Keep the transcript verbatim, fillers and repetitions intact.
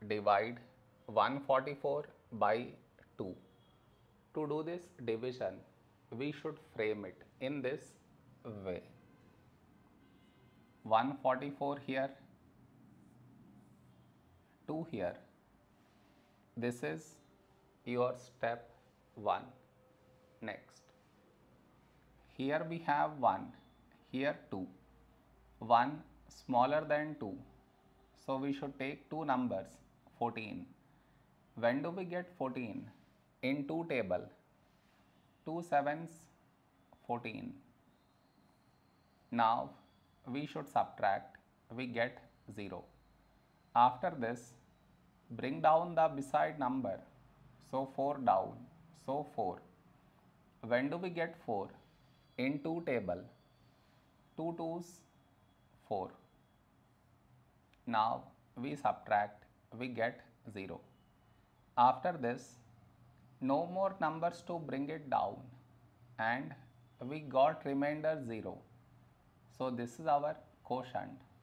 divide one hundred forty-four by two. To do this division, we should frame it in this way. one hundred forty-four here, two here. This is your step one. Next, here we have one, here two. one smaller than two, so we should take two numbers, fourteen. When do we get fourteen? In two table, two sevens, fourteen. Now we should subtract, we get zero. After this, bring down the beside number, so four down, so four. When do we get four? In two table, two twos, four. Now we subtract, we get zero. After this, no more numbers to bring it down, and we got remainder zero. So this is our quotient.